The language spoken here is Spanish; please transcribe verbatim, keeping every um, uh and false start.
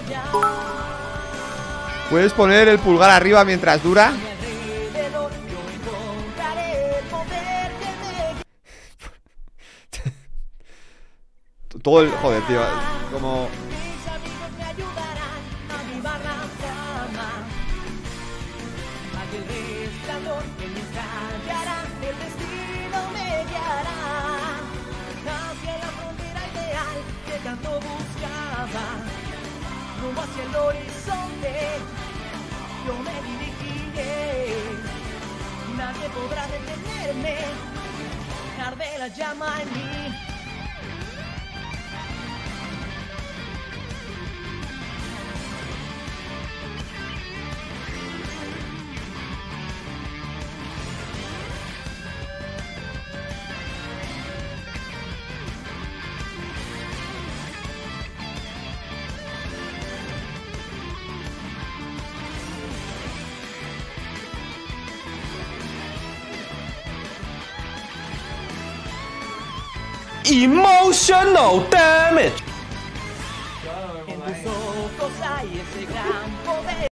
Puedes poner el pulgar arriba mientras dura. Todo el... Joder, tío. Como... Hacia el horizonte yo me dirigiré, nadie podrá detenerme, arde la llama en mí. Emotional damage.